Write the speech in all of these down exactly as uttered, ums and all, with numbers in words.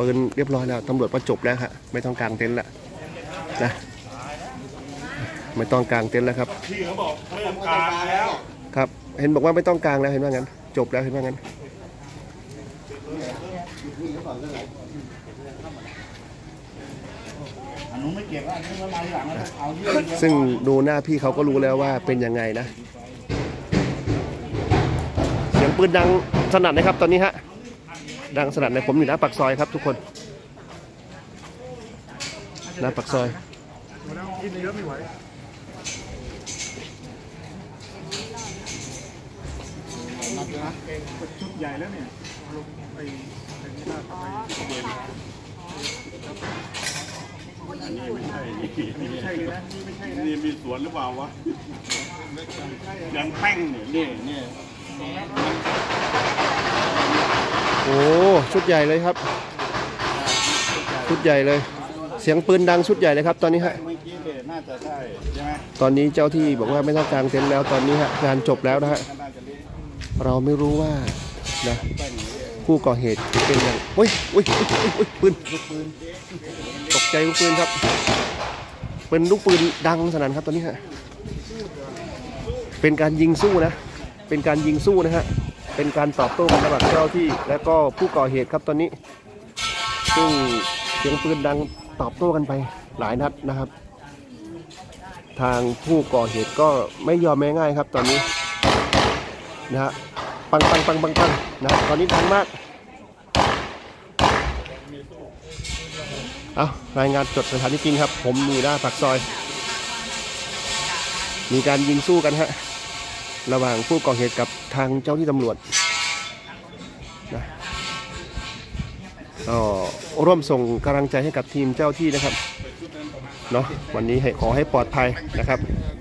ปืนเรียบร้อยแล้วตำรวจก็จบแล้วฮะไม่ต้องกางเต็นท์ละนะไม่ต้องกางเต็นท์แล้วครับพี่เขาบอกไม่ต้องกางแล้วครับเห็นบอกว่าไม่ต้องกางแล้วเห็นว่างั้นจบแล้วเห็นว่างั้นซึ่งดูหน้าพี่เขาก็รู้แล้วว่าเป็นยังไงนะเสียงปืนดังสนั่นนะครับตอนนี้ฮะดังสนั่นในผมอยู่หน้าปากซอยครับทุกคนหน้าปากซอยกินเยอะไม่ไหวชุดใหญ่แล้วเนี่ยลงไปเป็นหน้าทำไมนี่ไม่ใช่นี่ไม่ใช่เลยนะนี่ไม่ใช่นะนี่มีสวนหรือเปล่าวะยังแป้งเนี่ยนี่นี่โอ้ชุดใหญ่เลยครับชุดใหญ่เลยเสียงปืนดังชุดใหญ่เลยครับตอนนี้ฮะน่าจะใช่ใช่ไหมตอนนี้เจ้าที่บอกว่าไม่ต้องกางเต็นท์แล้วตอนนี้ฮะงานจบแล้วนะฮะเราไม่รู้ว่านะผู้ก่อเหตุเป็นอย่างอุ้ยอุ้ยอุ้ยปืนตกใจลูกปืนครับเป็นลูกปืนดังสนั่นครับตอนนี้ฮะเป็นการยิงสู้นะเป็นการยิงสู้นะฮะเป็นการตอบโต้กันระหว่างเจ้าที่และก็ผู้ก่อเหตุครับตอนนี้ซึ่งเสียงปืนดังตอบโต้กันไปหลายนัดนะครับทางผู้ก่อเหตุก็ไม่ยอมแม้ง่ายครับตอนนี้นะฮะปังปังปังปังปังนะตอนนี้ดังมากเอารายงานจดสถานที่จริงครับผมอยู่หน้าปากซอยมีการยิงสู้กันฮะระหว่างผู้ก่อเหตุกับทางเจ้าที่ตำรวจนะก็ร่วมส่งกำลังใจให้กับทีมเจ้าที่นะครับเนาะวันนี้ให้ขอให้ปลอดภัยนะครับ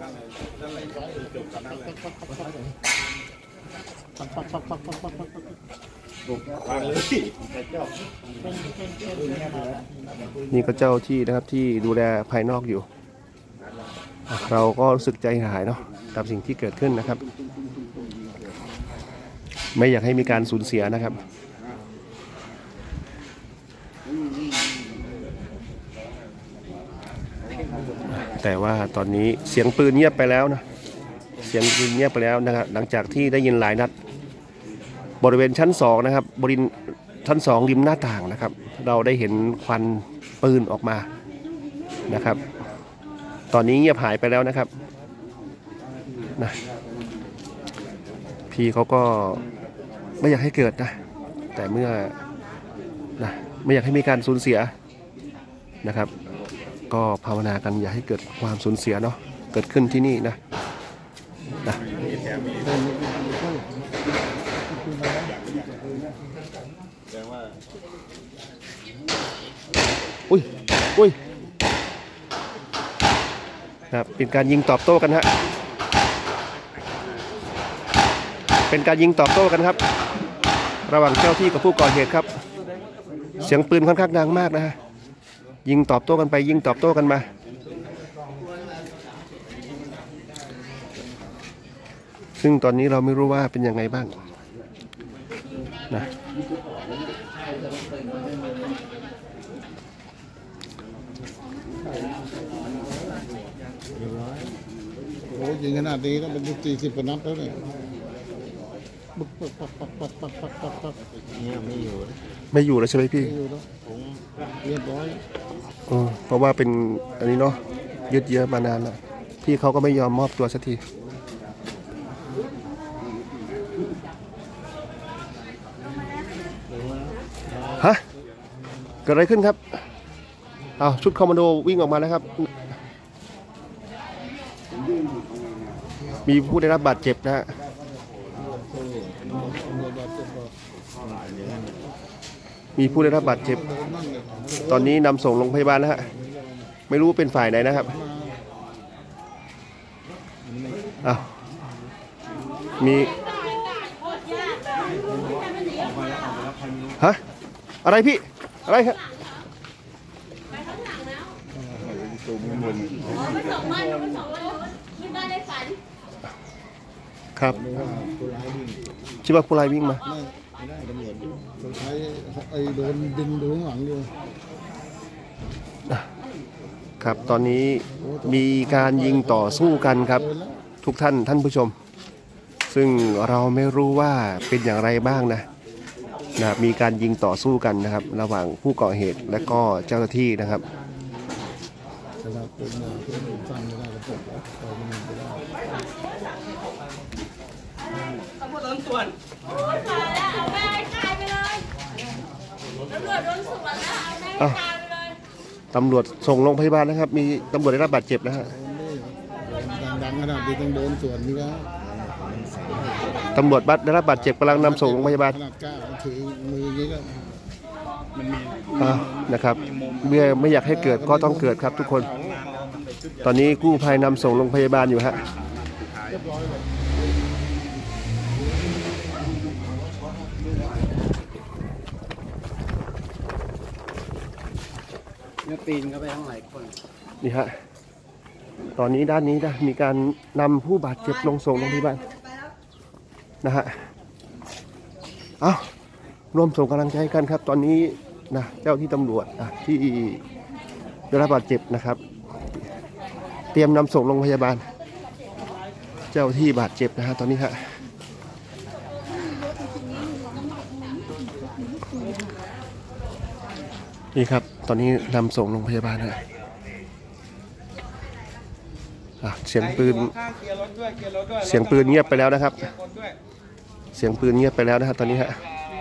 นี่ก็เจ้าที่นะครับที่ดูแลภายนอกอยู่เราก็รู้สึกใจหายเนาะกับสิ่งที่เกิดขึ้นนะครับไม่อยากให้มีการสูญเสียนะครับแต่ว่าตอนนี้เสียงปืนเงียบไปแล้วนะเสียงปืนเงียบไปแล้วนะครับหลังจากที่ได้ยินหลายนัดบริเวณชั้นสองนะครับบริเวณชั้นสองริมหน้าต่างนะครับเราได้เห็นควันปืนออกมานะครับตอนนี้เงียบหายไปแล้วนะครับนะพี่เขาก็ไม่อยากให้เกิดนะแต่เมื่อนะไม่อยากให้มีการสูญเสียนะครับก็ภาวนากันอย่าให้เกิดความสูญเสียเนาะเกิดขึ้นที่นี่นะนะอุ้ยอุ้ยครับเป็นการยิงตอบโต้กันฮะเป็นการยิงตอบโต้กันครับระหว่างเจ้าที่กับผู้ก่อเหตุครับเสียงปืนค่อนข้างดังมากนะฮะยิงตอบโต้กันไปยิงตอบโต้กันมาซึ่งตอนนี้เราไม่รู้ว่าเป็นยังไงบ้างนะโอ้ยิงขนาดนี้ก็เป็นสี่สิบกว่านัดแล้วเนี่ยปักปักปักปักปักปักปักปักปักเนี่ยไม่อยู่ไม่อยู่แล้วใช่ไหมพี่ไม่อยู่แล้วผมเรียบร้อยอ๋อเพราะว่าเป็นอันนี้เนาะยืดเยื้อมานานแล้วพี่เขาก็ไม่ยอมมอบตัวสักทีฮะเกิดอะไรขึ้นครับอ้าวชุดคอมมานโดวิ่งออกมาแล้วครับมีผู้ได้รับบาดเจ็บนะฮะมีผู้ได้รับบาดเจ็บตอนนี้นำส่งโรงพยาบาลนะฮะไม่รู้เป็นฝ่ายไหนนะครับอ้าวมีฮะอะไรพี่อะไรครับครับคิดว่าผู้ร้ายวิ่งมาไม่ได้ตำรวจเขาใช้ไอ้โดนดึงดูข้างหลังอยู่ครับตอนนี้มีการยิงต่อสู้กันครับทุกท่านท่านผู้ชม ซึ่งเราไม่รู้ว่าเป็นอย่างไรบ้างนะนะมีการยิงต่อสู้กันนะครับ ระหว่างผู้ก่อเหตุและก็เจ้าหน้าที่นะครับเวลาปืนมาปืนสั้นไม่ได้ก็ตกไปมันไม่ได้ตำรวจโดนสวนโอ้ยตายแล้วเอาแม่ให้ตายไปเลยตำรวจโดนสวนแล้วเอาแม่ให้ตายไปเลยตำรวจส่งโรงพยาบาลนะครับ มีตำรวจได้รับบาดเจ็บนะฮะดังๆขนาดนี้ต้องโดนสวนนี่แล้วตำรวจบัดได้รับบาดเจ็บกำลังนำส่งโรงพยาบาลขนาดกล้าถือมืออย่างนี้ก็มันมีอ่านะครับเมื่อไม่อยากให้เกิดก็ต้องเกิดครับทุกคน ตอนนี้กู้ภัยนำส่งโรงพยาบาลอยู่ฮะเนี่ยปีนเข้าไปทั้งหลายคนนี่ฮะตอนนี้ด้านนี้นะมีการนำผู้บาดเจ็บลงส่งโรงพยาบาลนะฮะเอาร่วมส่งกำลังใจกันครับ ตอนนี้นะเจ้าที่ตำรวจนะที่ได้รับบาดเจ็บนะครับ เตรียมนำส่งโรงพยาบาล เจ้าที่บาดเจ็บนะฮะตอนนี้ฮะนี่ครับตอนนี้นำส่งโรงพยาบาลฮะอ่ะเสียงปืนเสียงปืนเงียบไปแล้วนะครับ เสียงปืนเงียบไปแล้วนะครับตอนนี้ฮะ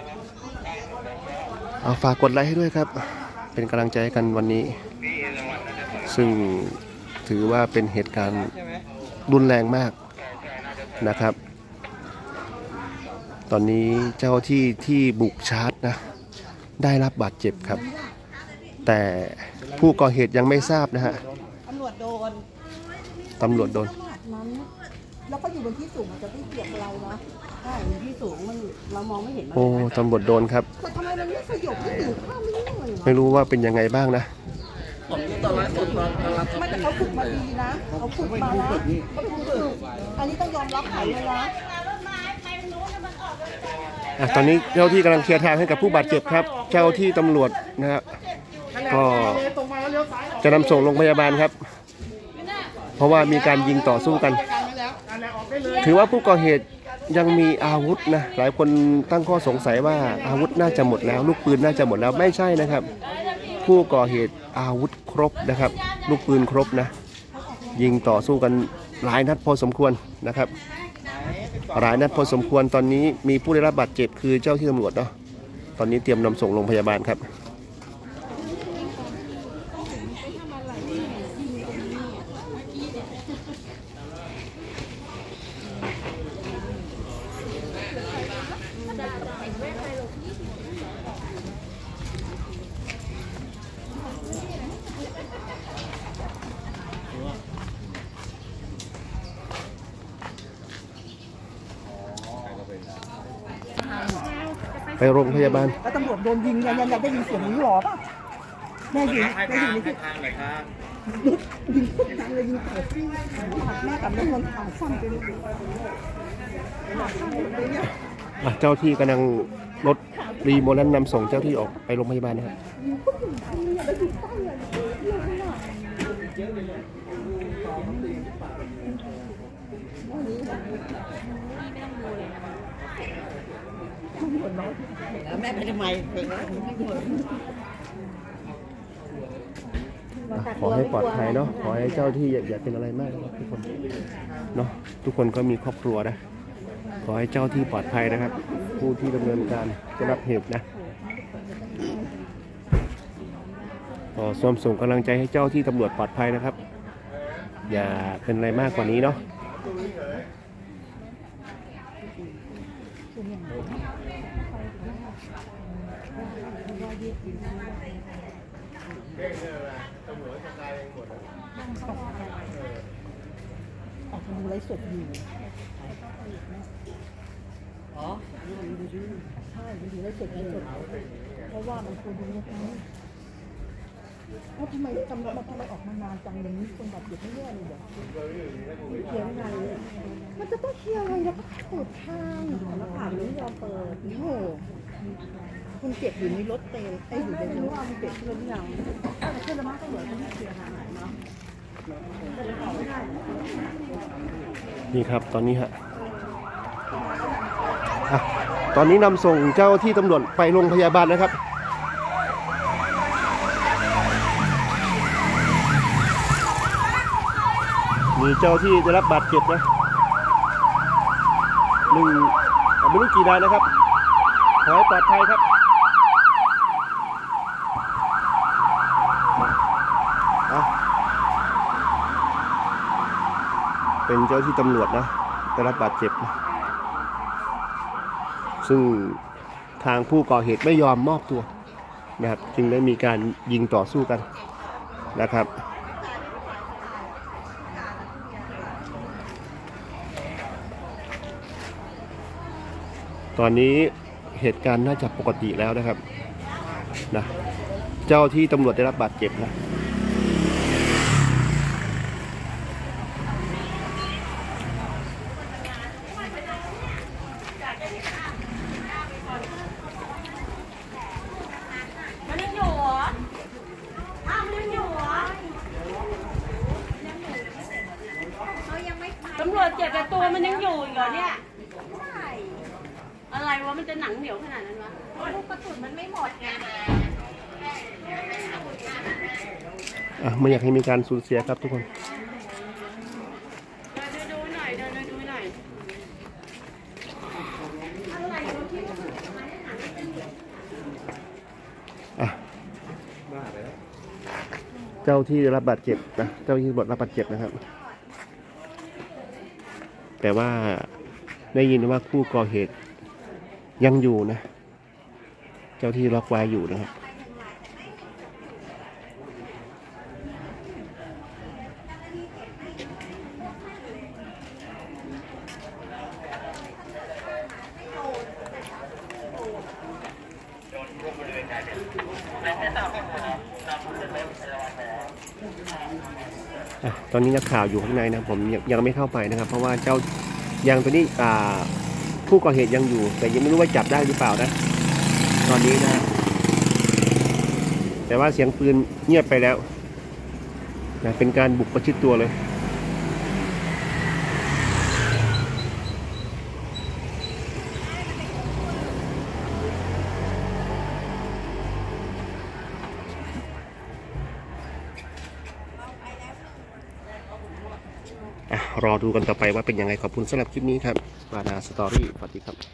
เอาฝากกดไลค์ให้ด้วยครับ เป็นกำลังใจให้กันวันนี้ ซึ่งถือว่าเป็นเหตุการณ์รุนแรงมากนะครับ ตอนนี้เจ้าที่ที่บุกชาร์จนะได้รับบาดเจ็บครับ แต่ผู้ก่อเหตุยังไม่ทราบนะฮะตำรวจโดนตำรวจโดนขนาดนั้นแล้วก็อยู่บนที่สูงมันจะไม่เกี่ยวกับเรานะใช่บนที่สูงมันเรามองไม่เห็นมันโอ้ตำรวจโดนครับแต่ทำไมมันไม่สยบไม่ถึงข้ามไม่ได้เลยวะไม่รู้ว่าเป็นยังไงบ้างนะผมตอนไลฟ์สดตอนตอนรับไม่แต่เขาฝึกมาดีนะเขาฝึกมานะเขาเป็นผู้ฝึกอันนี้ต้องยอมรับเขาเลยนะอ่ะตอนนี้เจ้าที่กำลังเคลียร์ทางให้กับผู้บาดเจ็บครับ เจ้าที่ตำรวจนะครับก็จะนำส่งโรงพยาบาลครับ เพราะว่ามีการยิงต่อสู้กัน ถือว่าผู้ก่อเหตุยังมีอาวุธนะหลายคนตั้งข้อสงสัยว่าอาวุธน่าจะหมดแล้วลูกปืนน่าจะหมดแล้วไม่ใช่นะครับ ผู้ก่อเหตุอาวุธครบนะครับ ลูกปืนครบนะยิงต่อสู้กันหลายนัดพอสมควรนะครับหลายนัดพอสมควรตอนนี้มีผู้ได้รับบาดเจ็บคือเจ้าที่ตำรวจเนาะตอนนี้เตรียมนำส่งโรงพยาบาลครับไปโรงพยาบาลแล้วตำรวจโดนยิงยังยังยังได้ยินเสียงนี้หรอป่ะแม่ยิงแม่ยิงนี่คือทางไหนครับยิงทุกครั้งเลยยิงต่อสู้แม่กับน้องนนท์ขาสั้นไปเลยอ่ะเจ้าที่กำลังรถรีโมนั้นนำส่งเจ้าที่ออกไปโรงพยาบาลนะครับแม่ไปทำไมเด็กนะขอให้ปลอดภัยเนาะขอให้เจ้าที่อย่าอย่าเป็นอะไรมากนะครับทุกคนเนาะทุกคนก็มีครอบครัวนะขอให้เจ้าที่ปลอดภัยนะครับ ผู้ที่ดำเนินการจะรับเหตุนะขอส่งส่งกำลังใจให้เจ้าที่ตำรวจปลอดภัยนะครับ อย่าเป็นอะไรมากกว่านี้เนาะออกมาไลฟ์สดอยู่อ๋อใช่มันดูไลฟ์สดไลฟ์สดเพราะว่ามันควรดูนะคะแล้วทำไมตำรวจทำไมออกมานานจังอย่างนี้คนบาดเจ็บไม่แย่เลยเหรอเคลียร์ไงมันจะต้องเคลียร์อะไรแล้วก็เปิดทางแล้วผ่านไม่ยอมเปิดโอ้โหคุณเจ็บอยู่ในรถเต็มไอ้อยู่ในรถคุณเจ็บที่รถยังอะไรขึ้นแล้วมั้งตำรวจต้องเคลียร์หาเนาะนี่ครับตอนนี้ฮะอ่ะตอนนี้นำส่งเจ้าที่ตำรวจไปโรงพยาบาลนะครับมีเจ้าที่ได้รับบาดเจ็บนะหนึ่งไม่รู้กี่นายนะครับขอให้ปลอดภัยครับอ่ะเป็นเจ้าที่ตำรวจนะได้รับบาดเจ็บนะซึ่งทางผู้ก่อเหตุไม่ยอมมอบตัวนะครับจึงได้มีการยิงต่อสู้กันนะครับตอนนี้เหตุการณ์น่าจะปกติแล้วนะครับนะเจ้าที่ตำรวจได้รับบาดเจ็บนะมันยังอยู่เหรออ้าวมันยังอยู่เหรอตำรวจเจ็บแต่ตัวมันยังอยู่อีกเหรอเนี่ยอะไรวะมันจะหนังเหนียวขนาดนั้นวะลูกกระสุนมันไม่หมดไงอ่ะไม่อยากให้มีการสูญเสียครับทุกคนเดินดูหน่อยเดินดูหน่อยอะไรวะพี่อ่ะเจ้าที่ได้รับบาดเจ็บนะเจ้าที่ตำรวจรับบาดเจ็บนะครับ แต่ว่าได้ยินว่าผู้ก่อเหตุยังอยู่นะเจ้าที่ล็อกไว้อยู่นะครับตอนนี้นักข่าวอยู่ข้างในนะผมยังยังไม่เข้าไปนะครับเพราะว่าเจ้ายังตัวนี้อ่าผู้ก่อเหตุยังอยู่แต่ยังไม่รู้ว่าจับได้หรือเปล่านะตอนนี้นะแต่ว่าเสียงปืนเงียบไปแล้วนะเป็นการบุกประชิดตัวเลยรอดูกันต่อไปว่าเป็นยังไงขอบคุณสำหรับคลิปนี้ครับมานาสตอรี่สวัสดีครับ